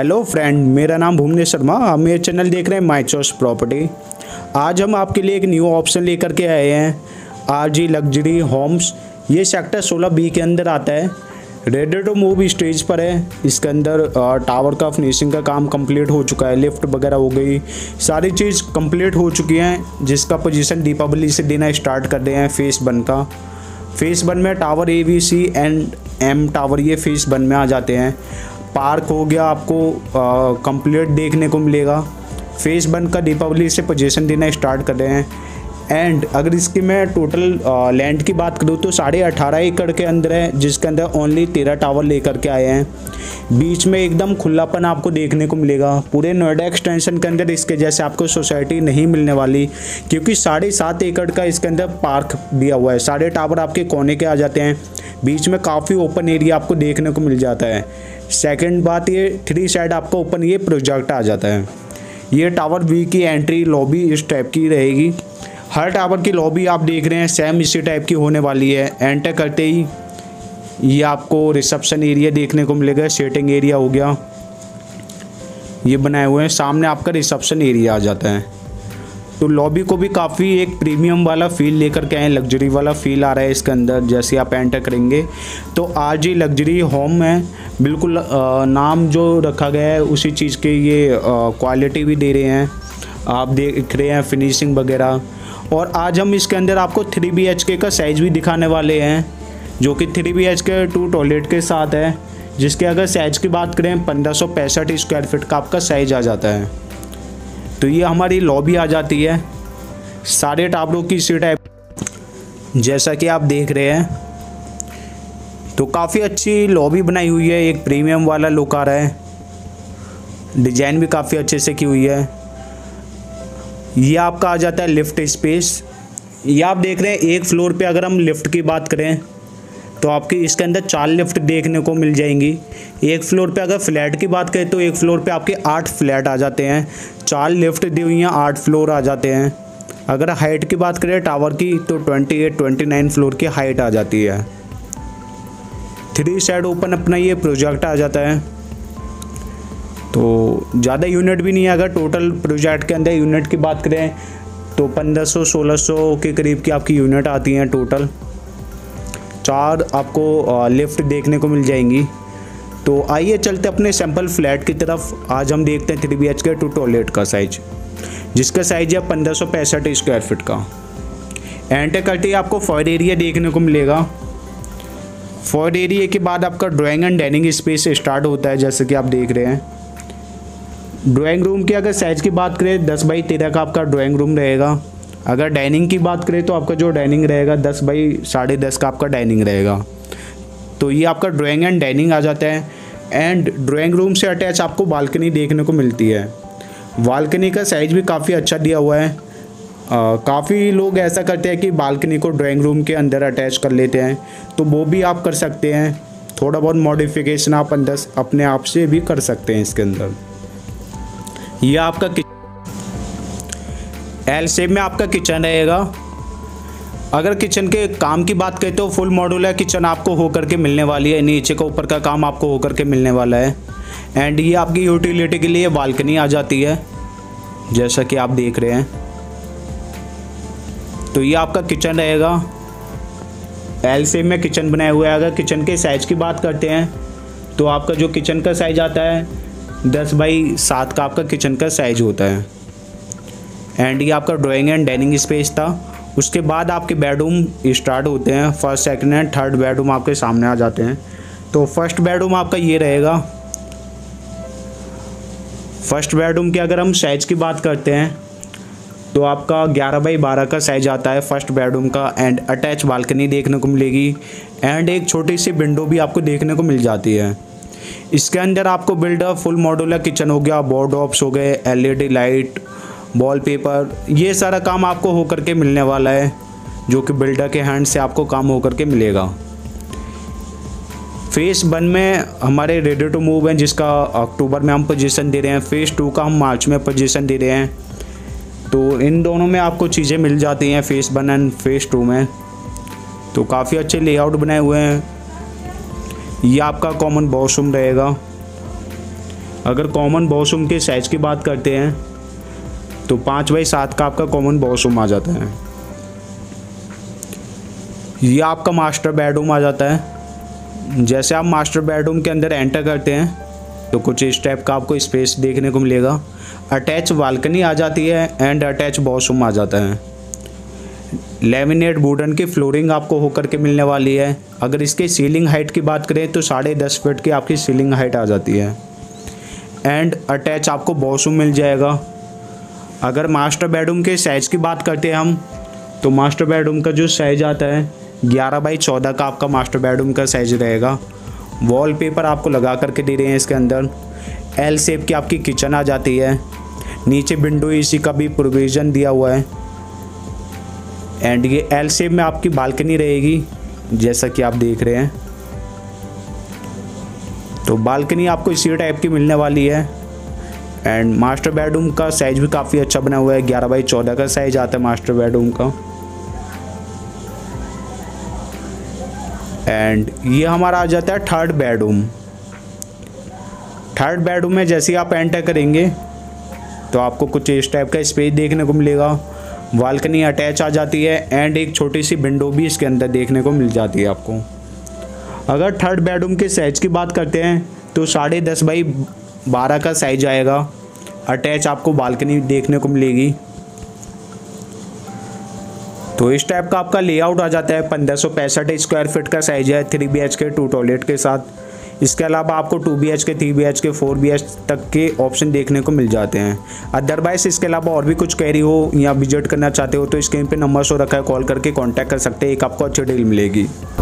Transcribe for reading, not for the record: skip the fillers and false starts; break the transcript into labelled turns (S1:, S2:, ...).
S1: Hello friend, मेरा नाम भुवनेश शर्मा। आप मेरे चैनल देख रहे हैं माय चॉइस प्रॉपर्टी। आज हम आपके लिए एक न्यू ऑप्शन लेकर के आए हैं, आरजी लग्जरी होम्स। ये सेक्टर 16B के अंदर आता है, रेडी टू मूव स्टेज पर है। इसके अंदर टावर का फिनिशिंग का काम कंप्लीट हो चुका है, लिफ्ट वगैरह हो गई, सारी चीज़ कंप्लीट हो चुकी हैं, जिसका पोजीशन दीपावली से देना स्टार्ट कर रहे हैं। फेस 1 का, फेस 1 में tower ABC and M tower ये फेस 1 में आ जाते हैं। पार्क हो गया, आपको कंप्लीट देखने को मिलेगा। फेस 1 का दीपावली से पोजीशन देना स्टार्ट कर रहे हैं। एंड अगर इसकी मैं टोटल लैंड की बात करूँ तो 18.5 एकड़ के अंदर है, जिसके अंदर ओनली 13 टावर लेकर के आए हैं। बीच में एकदम खुलापन आपको देखने को मिलेगा। पूरे नोएडा एक्सटेंशन के अंदर इसके जैसे आपको सोसाइटी नहीं मिलने वाली, क्योंकि 7.5 एकड़ का इसके अंदर पार्क दिया हुआ है। सारे टावर आपके कोने के आ जाते हैं, बीच में काफ़ी ओपन एरिया आपको देखने को मिल जाता है। सेकंड बात, ये 3 साइड आपको ओपन ये प्रोजेक्ट आ जाता है। ये टावर B की एंट्री लॉबी इस टाइप की रहेगी। हर टावर की लॉबी आप देख रहे हैं सेम इसी टाइप की होने वाली है। एंटर करते ही ये आपको रिसेप्शन एरिया देखने को मिलेगा, सीटिंग एरिया हो गया, ये बनाए हुए हैं। सामने आपका रिसेप्शन एरिया आ जाता है। तो लॉबी को भी काफ़ी एक प्रीमियम वाला फील लेकर के आए, लग्जरी वाला फील आ रहा है इसके अंदर। जैसे आप एंटर करेंगे तो आरजी लग्जरी होम है, बिल्कुल नाम जो रखा गया है उसी चीज़ के ये क्वालिटी भी दे रहे हैं, आप देख रहे हैं फिनिशिंग वगैरह। और आज हम इसके अंदर आपको 3 BHK का साइज़ भी दिखाने वाले हैं, जो कि 3 BHK 2 टॉयलेट के साथ है, जिसके अगर साइज़ की बात करें 1565 स्क्वायर फीट का आपका साइज़ आ जाता है। तो ये हमारी लॉबी आ जाती है, सारे टावरों की इसी टाइप जैसा कि आप देख रहे हैं। तो काफ़ी अच्छी लॉबी बनाई हुई है, एक प्रीमियम वाला लुक आ रहा है, डिज़ाइन भी काफ़ी अच्छे से की हुई है। ये आपका आ जाता है लिफ्ट स्पेस। ये आप देख रहे हैं एक फ्लोर पे अगर हम लिफ्ट की बात करें तो आपकी इसके अंदर 4 लिफ्ट देखने को मिल जाएंगी। एक फ्लोर पे अगर फ्लैट की बात करें तो एक फ्लोर पे आपके 8 फ्लैट आ जाते हैं। 4 लिफ्ट दी हुई हैं, 8 फ्लोर आ जाते हैं। अगर हाइट की बात करें टावर की तो 28-29 फ्लोर की हाइट आ जाती है। 3 साइड ओपन अपना ये प्रोजेक्ट आ जाता है। तो ज़्यादा यूनिट भी नहीं है। अगर टोटल प्रोजेक्ट के अंदर यूनिट की बात करें तो 1500-1600 के करीब की आपकी यूनिट आती हैं टोटल। 4 आपको लिफ्ट देखने को मिल जाएंगी। तो आइए चलते अपने सैंपल फ्लैट की तरफ। आज हम देखते हैं 3 BHK 2 टॉयलेट का साइज, जिसका साइज है 1565 स्क्वायर फीट का। एंटर करते ही आपको फॉयर एरिया देखने को मिलेगा। फॉयर एरिया के बाद आपका drawing and dining space start होता है, जैसे कि आप देख रहे हैं। ड्राइंग रूम की अगर साइज़ की बात करें 10x13 का आपका ड्राइंग रूम रहेगा। अगर डाइनिंग की बात करें तो आपका जो डाइनिंग रहेगा 10x10.5 का आपका डाइनिंग रहेगा। तो ये आपका ड्राइंग एंड डाइनिंग आ जाता है। एंड ड्राइंग रूम से अटैच आपको बालकनी देखने को मिलती है। बालकनी का साइज़ भी काफ़ी अच्छा दिया हुआ है। काफ़ी लोग ऐसा करते हैं कि बालकनी को ड्राइंग रूम के अंदर अटैच कर लेते हैं, तो वो भी आप कर सकते हैं। थोड़ा बहुत मॉडिफिकेशन आप अंदर अपने आप से भी कर सकते हैं इसके अंदर। ये आपका एल शेप में आपका किचन रहेगा। अगर किचन के काम की बात करें तो फुल मॉड्यूलर किचन आपको होकर के मिलने वाली है। नीचे का ऊपर का काम आपको होकर के मिलने वाला है। एंड ये आपकी यूटिलिटी के लिए बालकनी आ जाती है, जैसा कि आप देख रहे हैं। तो ये आपका किचन रहेगा, एल शेप में किचन बनाया हुआ है। अगर किचन के साइज़ की बात करते हैं तो आपका जो किचन का साइज़ आता है 10x7 का आपका किचन का साइज़ होता है। एंड ये आपका ड्राइंग एंड डाइनिंग स्पेस था। उसके बाद आपके बेडरूम स्टार्ट होते हैं। First, second and third bedroom आपके सामने आ जाते हैं। तो फर्स्ट बेडरूम आपका ये रहेगा। फर्स्ट बेडरूम की अगर हम साइज़ की बात करते हैं तो आपका 11x12 का साइज़ आता है फर्स्ट बेडरूम का। एंड अटैच बालकनी देखने को मिलेगी। एंड एक छोटी सी विंडो भी आपको देखने को मिल जाती है। इसके अंदर आपको बिल्डर फुल मॉड्यूलर किचन हो गया, वार्डरोब्स हो गए, LED लाइट, वॉलपेपर, ये सारा काम आपको होकर के मिलने वाला है, जो कि बिल्डर के हैंड से आपको काम होकर के मिलेगा। फेस 1 में हमारे रेडी टू मूव हैं, जिसका अक्टूबर में हम पोजीशन दे रहे हैं। फेस 2 का हम मार्च में पोजीशन दे रहे हैं। तो इन दोनों में आपको चीज़ें मिल जाती हैं, फेस 1 एंड फेस 2 में। तो काफ़ी अच्छे लेआउट बनाए हुए हैं। ये आपका कॉमन वॉशरूम रहेगा। अगर कॉमन वॉशरूम के साइज़ की बात करते हैं तो 5x7 का आपका कॉमन वॉशरूम आ जाता है। ये आपका मास्टर बेडरूम आ जाता है। जैसे आप मास्टर बेडरूम के अंदर एंटर करते हैं तो कुछ इस टाइप का आपको स्पेस देखने को मिलेगा। अटैच बालकनी आ जाती है एंड अटैच वॉशरूम आ जाता है। लेमिनेट वुडन की फ्लोरिंग आपको होकर के मिलने वाली है। अगर इसके सीलिंग हाइट की बात करें तो 10.5 फीट की आपकी सीलिंग हाइट आ जाती है एंड अटैच आपको वॉशरूम मिल जाएगा। अगर मास्टर बेडरूम के साइज़ की बात करते हैं हम तो मास्टर बेडरूम का जो साइज़ आता है 11x14 का आपका मास्टर बेडरूम का साइज़ रहेगा। वॉलपेपर आपको लगा करके दे रहे हैं इसके अंदर। एल शेप की आपकी किचन आ जाती है। नीचे विंडो एसी का भी प्रोविज़न दिया हुआ है एंड ये एल शेप में आपकी बालकनी रहेगी जैसा कि आप देख रहे हैं। तो बालकनी आपको इसी टाइप की मिलने वाली है एंड मास्टर बेडरूम का साइज़ भी काफ़ी अच्छा बना हुआ है। 11x14 का साइज़ आता है मास्टर बेडरूम का। एंड ये हमारा आ जाता है थर्ड बेडरूम। थर्ड बेडरूम में जैसे ही आप एंटर करेंगे तो आपको कुछ इस टाइप का स्पेस देखने को मिलेगा। बालकनी अटैच आ जाती है एंड एक छोटी सी विंडो भी इसके अंदर देखने को मिल जाती है आपको। अगर थर्ड बेडरूम के साइज़ की बात करते हैं तो 10.5x12 का साइज आएगा। अटैच आपको बालकनी देखने को मिलेगी। तो इस टाइप का आपका लेआउट आ जाता है। 1565 स्क्वायर फीट का साइज है। 3 BHK 2 टॉयलेट के साथ। इसके अलावा आपको 2 BHK 3 BHK 4 BHK तक के ऑप्शन देखने को मिल जाते हैं। अदरवाइज इसके अलावा और भी कुछ क्वेरी हो या विजिट करना चाहते हो तो स्क्रीन पे नंबर शो रखा है, कॉल करके कांटेक्ट कर सकते हैं। एक आपको अच्छी डील मिलेगी।